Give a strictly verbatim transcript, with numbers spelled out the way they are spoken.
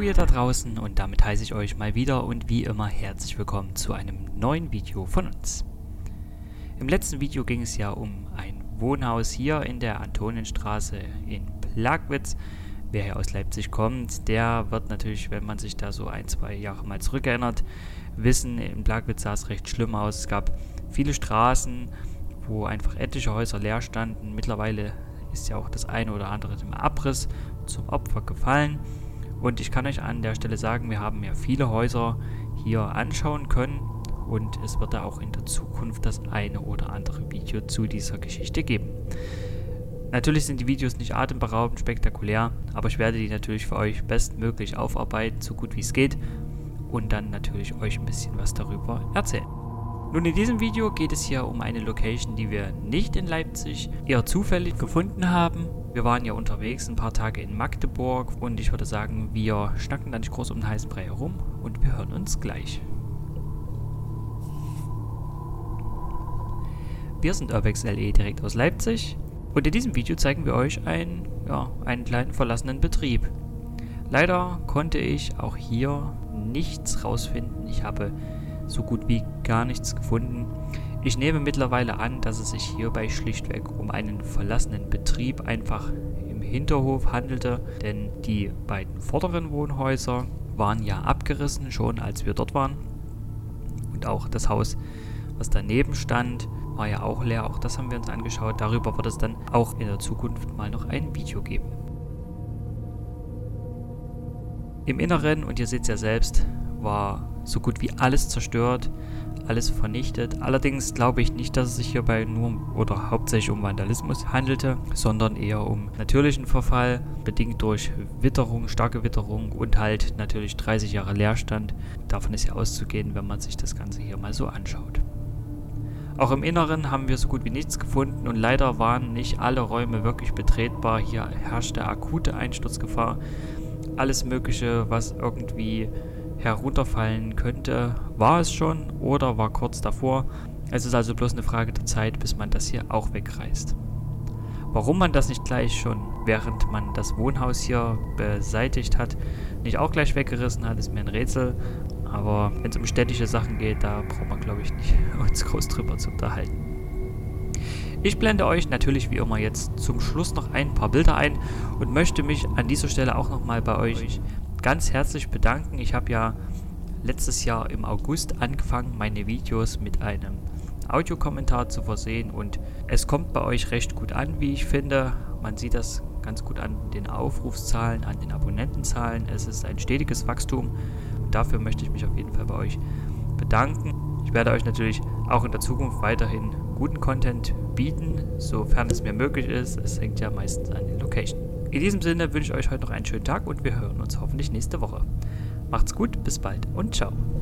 ihr da draußen, und damit heiße ich euch mal wieder und wie immer herzlich willkommen zu einem neuen Video von uns. Im letzten Video ging es ja um ein Wohnhaus hier in der Antonienstraße in Plagwitz. Wer hier aus Leipzig kommt, der wird natürlich, wenn man sich da so ein, zwei Jahre mal zurückerinnert, wissen, in Plagwitz sah es recht schlimm aus. Es gab viele Straßen, wo einfach etliche Häuser leer standen. Mittlerweile ist ja auch das eine oder andere im Abriss zum Opfer gefallen. Und ich kann euch an der Stelle sagen, wir haben ja viele Häuser hier anschauen können und es wird da auch in der Zukunft das eine oder andere Video zu dieser Geschichte geben. Natürlich sind die Videos nicht atemberaubend spektakulär, aber ich werde die natürlich für euch bestmöglich aufarbeiten, so gut wie es geht, und dann natürlich euch ein bisschen was darüber erzählen. Nun, in diesem Video geht es hier um eine Location, die wir nicht in Leipzig, eher zufällig gefunden haben. Wir waren ja unterwegs ein paar Tage in Magdeburg und ich würde sagen, wir schnacken da nicht groß um den heißen Brei herum und wir hören uns gleich. Wir sind Urbex L E direkt aus Leipzig und in diesem Video zeigen wir euch einen, ja, einen kleinen verlassenen Betrieb. Leider konnte ich auch hier nichts rausfinden. Ich habe so gut wie gar nichts gefunden. Ich nehme mittlerweile an, dass es sich hierbei schlichtweg um einen verlassenen Betrieb einfach im Hinterhof handelte, denn die beiden vorderen Wohnhäuser waren ja abgerissen, schon als wir dort waren. Und auch das Haus, was daneben stand, war ja auch leer. Auch das haben wir uns angeschaut. Darüber wird es dann auch in der Zukunft mal noch ein Video geben. Im Inneren, und ihr seht es ja selbst, war so gut wie alles zerstört, alles vernichtet. Allerdings glaube ich nicht, dass es sich hierbei nur oder hauptsächlich um Vandalismus handelte, sondern eher um natürlichen Verfall, bedingt durch Witterung, starke Witterung und halt natürlich dreißig Jahre Leerstand. Davon ist ja auszugehen, wenn man sich das Ganze hier mal so anschaut. Auch im Inneren haben wir so gut wie nichts gefunden und leider waren nicht alle Räume wirklich betretbar. Hier herrschte akute Einsturzgefahr. Alles Mögliche, was irgendwie herunterfallen könnte, war es schon oder war kurz davor. Es ist also bloß eine Frage der Zeit, bis man das hier auch wegreißt. Warum man das nicht gleich schon, während man das Wohnhaus hier beseitigt hat, nicht auch gleich weggerissen hat, ist mir ein Rätsel. Aber wenn es um städtische Sachen geht, da braucht man, glaube ich, nicht uns groß drüber zu unterhalten. Ich blende euch natürlich wie immer jetzt zum Schluss noch ein paar Bilder ein und möchte mich an dieser Stelle auch nochmal bei euch ganz herzlich bedanken. Ich habe ja letztes Jahr im August angefangen, meine Videos mit einem Audiokommentar zu versehen und es kommt bei euch recht gut an, wie ich finde. Man sieht das ganz gut an den Aufrufszahlen, an den Abonnentenzahlen. Es ist ein stetiges Wachstum und dafür möchte ich mich auf jeden Fall bei euch bedanken. Ich werde euch natürlich auch in der Zukunft weiterhin guten Content bieten, sofern es mir möglich ist. Es hängt ja meistens an den Location. In diesem Sinne wünsche ich euch heute noch einen schönen Tag und wir hören uns hoffentlich nächste Woche. Macht's gut, bis bald und ciao.